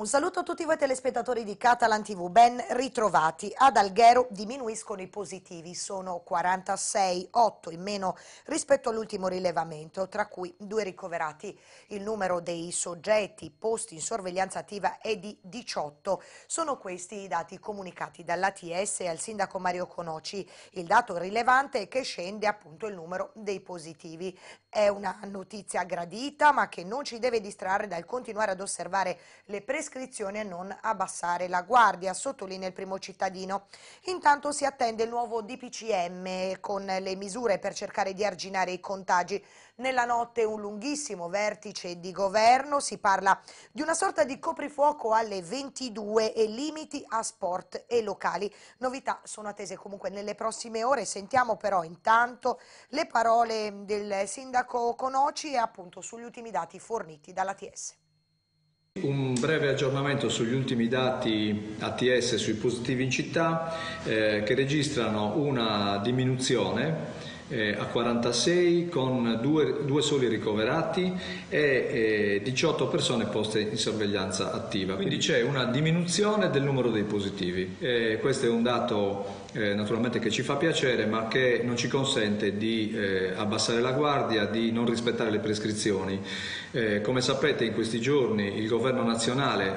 Un saluto a tutti voi telespettatori di Catalan TV, ben ritrovati. Ad Alghero diminuiscono i positivi, sono 46, 8 in meno rispetto all'ultimo rilevamento, tra cui 2 ricoverati. Il numero dei soggetti posti in sorveglianza attiva è di 18. Sono questi i dati comunicati dall'ATS al sindaco Mario Conoci. Il dato rilevante è che scende appunto il numero dei positivi. È una notizia gradita, ma che non ci deve distrarre dal continuare ad osservare le prescrizioni e non abbassare la guardia, sottolinea il primo cittadino. Intanto si attende il nuovo DPCM con le misure per cercare di arginare i contagi. Nella notte un lunghissimo vertice di governo, si parla di una sorta di coprifuoco alle 22 e limiti a sport e locali. Novità sono attese comunque nelle prossime ore. Sentiamo però intanto le parole del sindaco Conoci e appunto sugli ultimi dati forniti dall'ATS. Un breve aggiornamento sugli ultimi dati ATS sui positivi in città che registrano una diminuzione a 46 con due soli ricoverati e 18 persone poste in sorveglianza attiva. Quindi c'è una diminuzione del numero dei positivi. Questo è un dato naturalmente che ci fa piacere, ma che non ci consente di abbassare la guardia, di non rispettare le prescrizioni. Come sapete, in questi giorni il Governo nazionale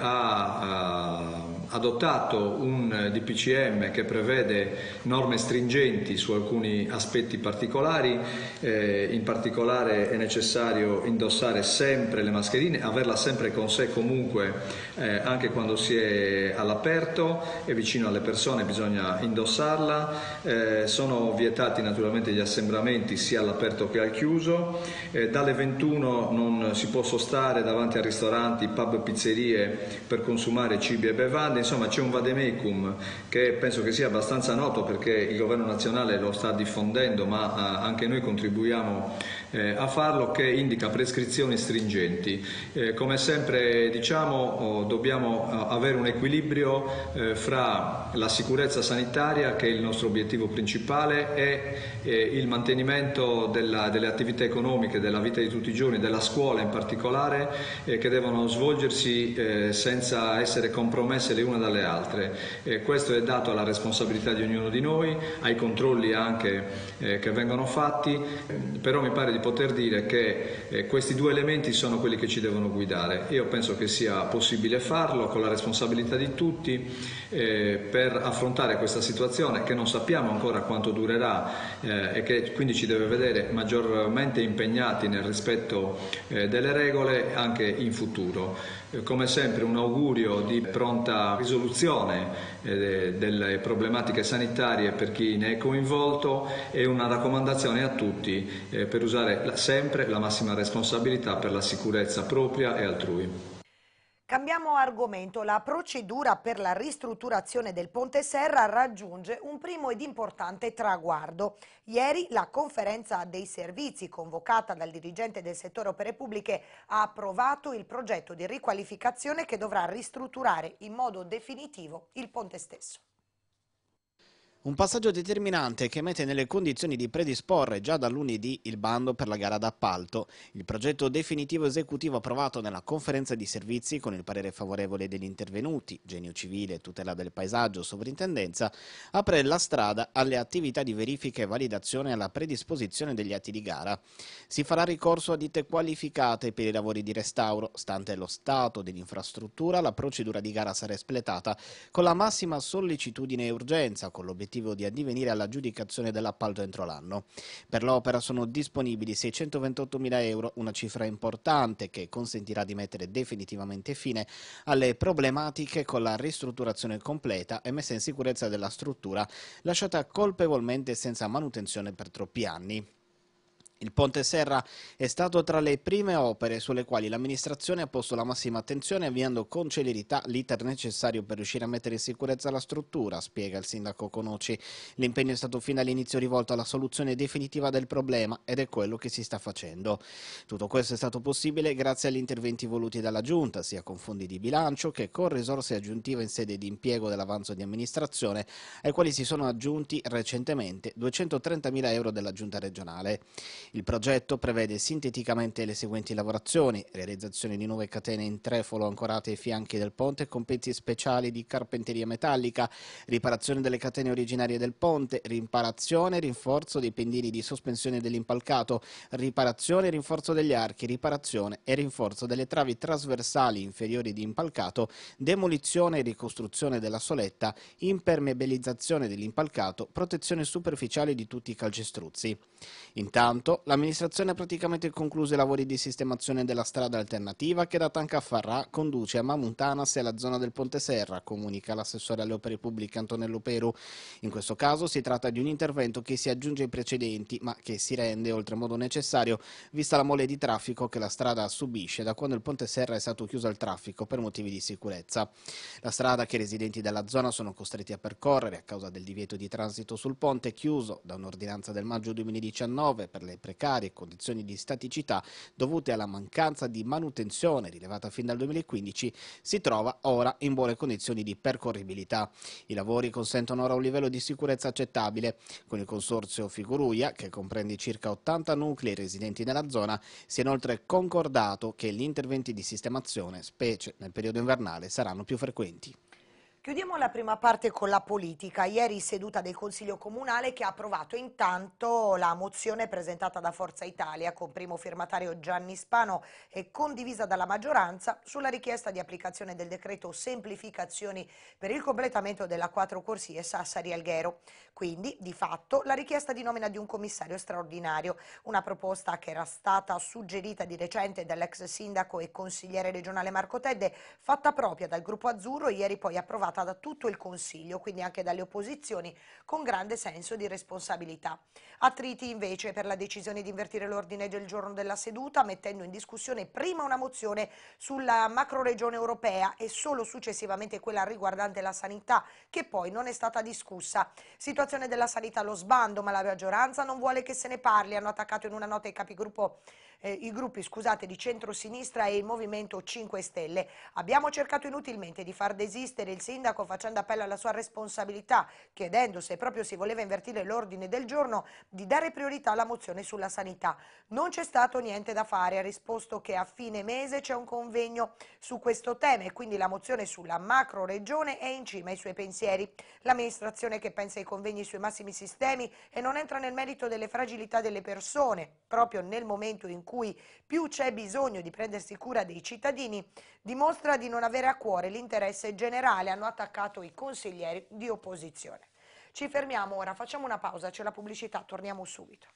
ha adottato un DPCM che prevede norme stringenti su alcuni aspetti particolari. In particolare è necessario indossare sempre le mascherine, averla sempre con sé comunque, anche quando si è all'aperto e vicino alle persone bisogna indossarla. Sono vietati naturalmente gli assembramenti sia all'aperto che al chiuso. Dalle 21 non si può sostare davanti a ristoranti, pub, pizzerie per consumare cibi e bevande. Insomma, c'è un vademecum che penso che sia abbastanza noto, perché il Governo nazionale lo sta diffondendo, ma anche noi contribuiamo a farlo, che indica prescrizioni stringenti. Come sempre diciamo, dobbiamo avere un equilibrio fra la sicurezza sanitaria, che è il nostro obiettivo principale, e il mantenimento delle attività economiche, della vita di tutti i giorni, della scuola in particolare, che devono svolgersi senza essere compromesse le une dalle altre. Questo è dato alla responsabilità di ognuno di noi, ai controlli anche che vengono fatti, però mi pare di poter dire che questi due elementi sono quelli che ci devono guidare. Io penso che sia possibile farlo con la responsabilità di tutti per affrontare questa situazione che non sappiamo ancora quanto durerà e che quindi ci deve vedere maggiormente impegnati nel rispetto delle regole anche in futuro. Come sempre un augurio di pronta risoluzione delle problematiche sanitarie per chi ne è coinvolto e una raccomandazione a tutti per usare sempre la massima responsabilità per la sicurezza propria e altrui. Cambiamo argomento. La procedura per la ristrutturazione del Ponte Serra raggiunge un primo ed importante traguardo. Ieri la conferenza dei servizi convocata dal dirigente del settore opere pubbliche ha approvato il progetto di riqualificazione che dovrà ristrutturare in modo definitivo il ponte stesso. Un passaggio determinante che mette nelle condizioni di predisporre già da lunedì il bando per la gara d'appalto. Il progetto definitivo esecutivo approvato nella conferenza di servizi con il parere favorevole degli intervenuti, Genio Civile, Tutela del Paesaggio, Sovrintendenza, apre la strada alle attività di verifica e validazione alla predisposizione degli atti di gara. Si farà ricorso a ditte qualificate per i lavori di restauro. Stante lo stato dell'infrastruttura, la procedura di gara sarà espletata con la massima sollecitudine e urgenza, con l'obiettivo di addivenire all'aggiudicazione dell'appalto entro l'anno. Per l'opera sono disponibili 628.000 euro, una cifra importante che consentirà di mettere definitivamente fine alle problematiche con la ristrutturazione completa e messa in sicurezza della struttura lasciata colpevolmente senza manutenzione per troppi anni. Il Ponte Serra è stato tra le prime opere sulle quali l'amministrazione ha posto la massima attenzione, avviando con celerità l'iter necessario per riuscire a mettere in sicurezza la struttura, spiega il sindaco Conoci. L'impegno è stato fin dall'inizio rivolto alla soluzione definitiva del problema ed è quello che si sta facendo. Tutto questo è stato possibile grazie agli interventi voluti dalla Giunta, sia con fondi di bilancio che con risorse aggiuntive in sede di impiego dell'avanzo di amministrazione, ai quali si sono aggiunti recentemente 230.000 euro della Giunta regionale. Il progetto prevede sinteticamente le seguenti lavorazioni: realizzazione di nuove catene in trefolo ancorate ai fianchi del ponte con pezzi speciali di carpenteria metallica, riparazione delle catene originarie del ponte, riparazione e rinforzo dei pendini di sospensione dell'impalcato, riparazione e rinforzo degli archi, riparazione e rinforzo delle travi trasversali inferiori di impalcato, demolizione e ricostruzione della soletta, impermeabilizzazione dell'impalcato, protezione superficiale di tutti i calcestruzzi. Intanto, l'amministrazione ha praticamente concluso i lavori di sistemazione della strada alternativa che da Tancaffarrà conduce a Mamuntanas e alla zona del Ponte Serra, comunica l'assessore alle opere pubbliche Antonello Peru. In questo caso si tratta di un intervento che si aggiunge ai precedenti, ma che si rende oltremodo necessario, vista la mole di traffico che la strada subisce da quando il Ponte Serra è stato chiuso al traffico per motivi di sicurezza. La strada che i residenti della zona sono costretti a percorrere a causa del divieto di transito sul ponte, chiuso da un'ordinanza del maggio 2019 per le precarie condizioni di staticità dovute alla mancanza di manutenzione rilevata fin dal 2015, si trova ora in buone condizioni di percorribilità. I lavori consentono ora un livello di sicurezza accettabile. Con il consorzio Figuruia, che comprende circa 80 nuclei residenti nella zona, si è inoltre concordato che gli interventi di sistemazione, specie nel periodo invernale, saranno più frequenti. Chiudiamo la prima parte con la politica. Ieri seduta del Consiglio Comunale che ha approvato intanto la mozione presentata da Forza Italia con primo firmatario Gianni Spano e condivisa dalla maggioranza sulla richiesta di applicazione del decreto semplificazioni per il completamento della 4 corsie Sassari-Alghero. Quindi, di fatto, la richiesta di nomina di un commissario straordinario, una proposta che era stata suggerita di recente dall'ex sindaco e consigliere regionale Marco Tedde, fatta propria dal gruppo Azzurro, ieri poi approvata da tutto il Consiglio, quindi anche dalle opposizioni, con grande senso di responsabilità. Attriti invece per la decisione di invertire l'ordine del giorno della seduta, mettendo in discussione prima una mozione sulla macroregione europea e solo successivamente quella riguardante la sanità, che poi non è stata discussa. Situazione della sanità allo sbando, ma la maggioranza non vuole che se ne parli, hanno attaccato in una nota i gruppi di centrosinistra e il Movimento 5 Stelle. Abbiamo cercato inutilmente di far desistere il sindaco facendo appello alla sua responsabilità, chiedendo se proprio si voleva invertire l'ordine del giorno di dare priorità alla mozione sulla sanità. Non c'è stato niente da fare, ha risposto che a fine mese c'è un convegno su questo tema e quindi la mozione sulla macro regione è in cima ai suoi pensieri. L'amministrazione che pensa ai convegni sui massimi sistemi e non entra nel merito delle fragilità delle persone, proprio nel momento in cui più c'è bisogno di prendersi cura dei cittadini, dimostra di non avere a cuore l'interesse generale, hanno attaccato i consiglieri di opposizione. Ci fermiamo ora, facciamo una pausa, c'è la pubblicità, torniamo subito.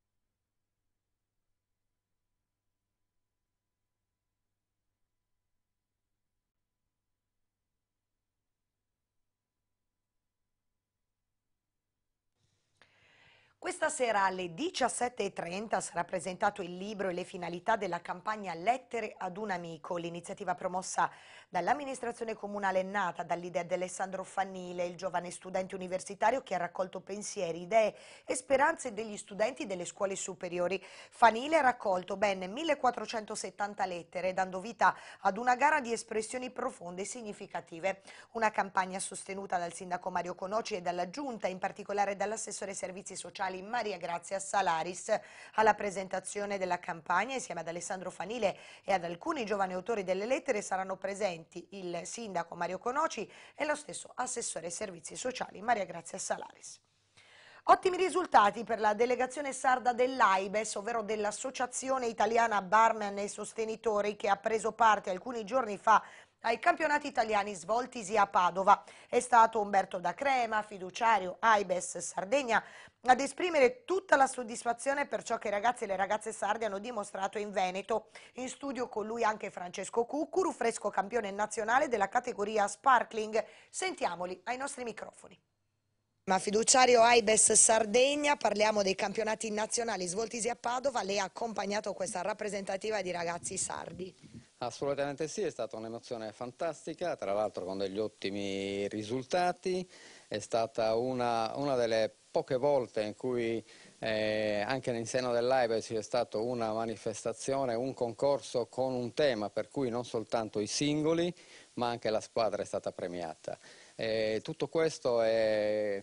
Questa sera alle 17:30 sarà presentato il libro e le finalità della campagna Lettere ad un amico, l'iniziativa promossa dall'amministrazione comunale nata dall'idea di Alessandro Fanile, il giovane studente universitario che ha raccolto pensieri, idee e speranze degli studenti delle scuole superiori. Fanile ha raccolto ben 1470 lettere, dando vita ad una gara di espressioni profonde e significative. Una campagna sostenuta dal sindaco Mario Conoci e dalla giunta, in particolare dall'assessore servizi sociali Maria Grazia Salaris. Alla presentazione della campagna, insieme ad Alessandro Fanile e ad alcuni giovani autori delle lettere, saranno presenti il sindaco Mario Conoci e lo stesso assessore servizi sociali Maria Grazia Salaris. Ottimi risultati per la delegazione sarda dell'AIBES, ovvero dell'Associazione Italiana Barman e Sostenitori, che ha preso parte alcuni giorni fa ai campionati italiani svoltisi a Padova. È stato Umberto Da Crema, fiduciario AIBES Sardegna, ad esprimere tutta la soddisfazione per ciò che i ragazzi e le ragazze sardi hanno dimostrato in Veneto. In studio con lui anche Francesco Cuccuru, fresco campione nazionale della categoria Sparkling. Sentiamoli ai nostri microfoni. Ma fiduciario AIBES Sardegna, parliamo dei campionati nazionali svoltisi a Padova. Lei ha accompagnato questa rappresentativa di ragazzi sardi. Assolutamente sì, è stata un'emozione fantastica, tra l'altro con degli ottimi risultati. È stata una delle poche volte in cui anche in seno dell'AIBES c'è stata una manifestazione, un concorso con un tema, per cui non soltanto i singoli ma anche la squadra è stata premiata. Tutto questo è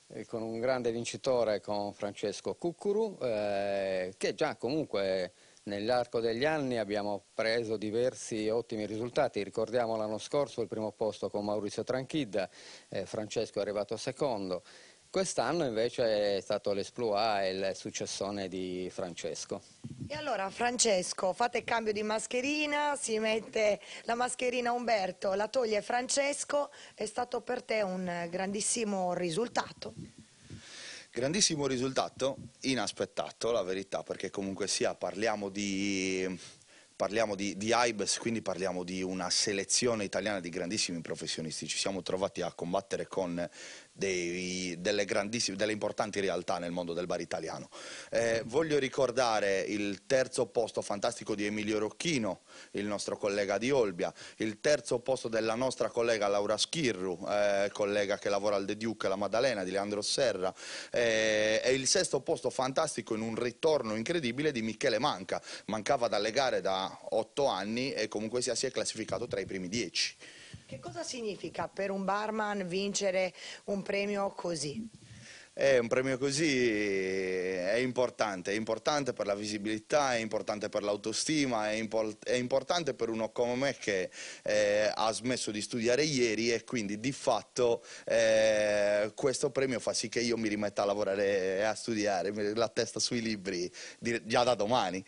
con un grande vincitore, con Francesco Cuccuru, che già comunque nell'arco degli anni abbiamo preso diversi ottimi risultati. Ricordiamo l'anno scorso il primo posto con Maurizio Tranchidda, Francesco è arrivato secondo. Quest'anno invece è stato l'Esploit e il successone di Francesco. E allora Francesco, fate cambio di mascherina, si mette la mascherina Umberto, la toglie Francesco, è stato per te un grandissimo risultato. Grandissimo risultato, inaspettato la verità, perché comunque sia parliamo di AIBES, quindi parliamo di una selezione italiana di grandissimi professionisti. Ci siamo trovati a combattere con delle importanti realtà nel mondo del bar italiano. Voglio ricordare il terzo posto fantastico di Emilio Rocchino, il nostro collega di Olbia, il terzo posto della nostra collega Laura Schirru, collega che lavora al The Duke, la Maddalena, di Leandro Serra, e il sesto posto fantastico in un ritorno incredibile di Michele Manca. Mancava dalle gare da 8 anni e comunque si è classificato tra i primi 10. Che cosa significa per un barman vincere un premio così? Un premio così è importante per la visibilità, è importante per l'autostima, è importante per uno come me che ha smesso di studiare ieri e quindi di fatto questo premio fa sì che io mi rimetta a lavorare e a studiare, la testa sui libri già da domani.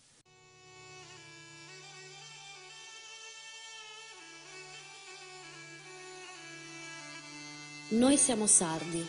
Noi siamo sardi,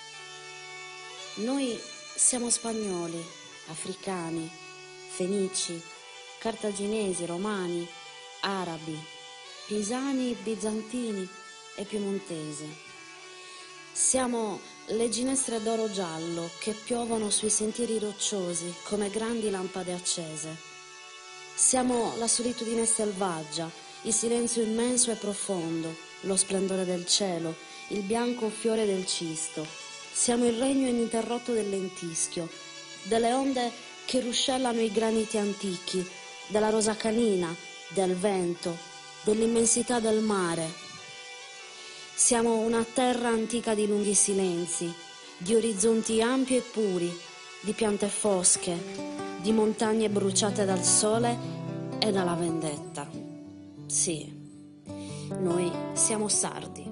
noi siamo spagnoli, africani, fenici, cartaginesi, romani, arabi, pisani, bizantini e piemontesi. Siamo le ginestre d'oro giallo che piovono sui sentieri rocciosi come grandi lampade accese. Siamo la solitudine selvaggia, il silenzio immenso e profondo, lo splendore del cielo, il bianco fiore del cisto. Siamo il regno ininterrotto del lentischio, delle onde che ruscellano i graniti antichi, della rosa canina, del vento, dell'immensità del mare. Siamo una terra antica di lunghi silenzi, di orizzonti ampi e puri, di piante fosche, di montagne bruciate dal sole e dalla vendetta. Sì, noi siamo sardi.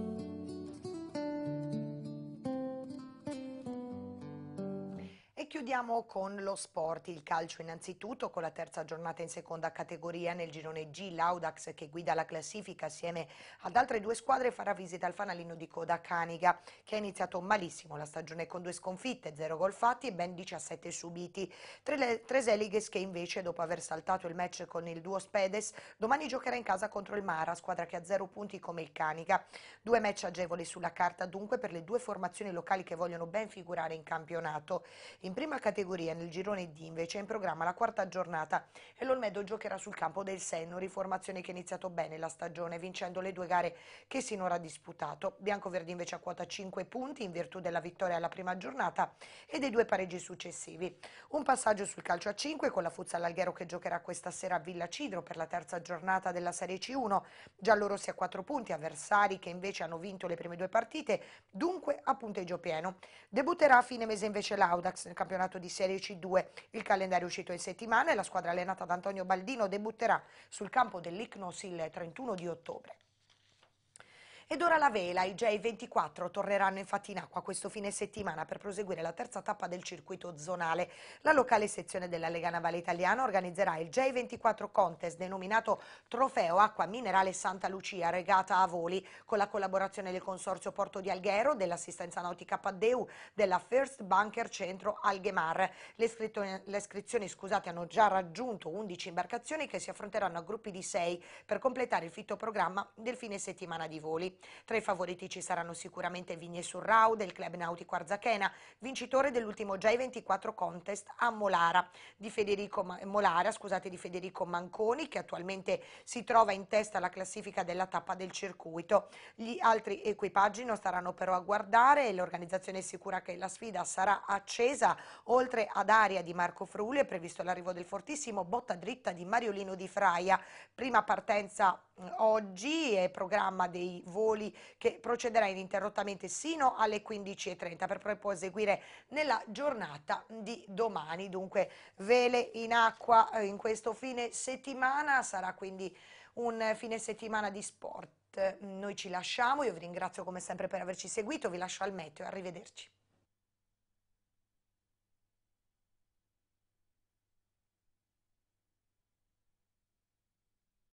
E chiudiamo con lo sport, il calcio innanzitutto, con la terza giornata in seconda categoria nel girone G. L'Audax, che guida la classifica assieme ad altre due squadre, farà visita al fanalino di coda Caniga, che ha iniziato malissimo la stagione con 2 sconfitte, 0 gol fatti e ben 17 subiti. Trezeguet, che invece, dopo aver saltato il match con il duo Spedes, domani giocherà in casa contro il Mara, squadra che ha 0 punti come il Canica. 2 match agevoli sulla carta dunque per le due formazioni locali che vogliono ben figurare in campionato. In prima categoria, nel girone D, invece, è in programma la quarta giornata e l'Olmedo giocherà sul campo del Sennori, formazione che ha iniziato bene la stagione, vincendo le 2 gare che sinora ha disputato. Biancoverdi invece a quota 5 punti in virtù della vittoria alla prima giornata e dei 2 pareggi successivi. Un passaggio sul calcio a 5 con la Futsal Alghero che giocherà questa sera a Villa Cidro per la terza giornata della Serie C1. Giallorossi a 4 punti, avversari che invece hanno vinto le prime 2 partite, dunque a punteggio pieno. Debutterà a fine mese invece l'Audax nel campionato di Serie C2. Il calendario è uscito in settimana e la squadra allenata da Antonio Baldino debutterà sul campo dell'Icnos il 31 di ottobre. Ed ora la vela, i J24 torneranno infatti in acqua questo fine settimana per proseguire la terza tappa del circuito zonale. La locale sezione della Lega Navale Italiana organizzerà il J24 Contest denominato Trofeo Acqua Minerale Santa Lucia Regata a Voli, con la collaborazione del Consorzio Porto di Alghero, dell'Assistenza Nautica Paddeu, della First Bunker Centro Alghemar. Le iscrizioni hanno già raggiunto 11 imbarcazioni che si affronteranno a gruppi di 6 per completare il fitto programma del fine settimana di voli. Tra i favoriti ci saranno sicuramente Vigne Surrau del Club Nautico Arzachena, vincitore dell'ultimo J24 Contest a Molara, di Federico Manconi, che attualmente si trova in testa alla classifica della tappa del circuito. Gli altri equipaggi non staranno però a guardare e l'organizzazione è sicura che la sfida sarà accesa. Oltre ad Aria di Marco Frulli è previsto l'arrivo del fortissimo Botta Dritta di Mariolino di Fraia. Prima partenza oggi e programma dei voli voli che procederà ininterrottamente sino alle 15:30 per poi proseguire nella giornata di domani. Dunque vele in acqua in questo fine settimana, sarà quindi un fine settimana di sport. Noi ci lasciamo, io vi ringrazio come sempre per averci seguito, vi lascio al meteo, arrivederci.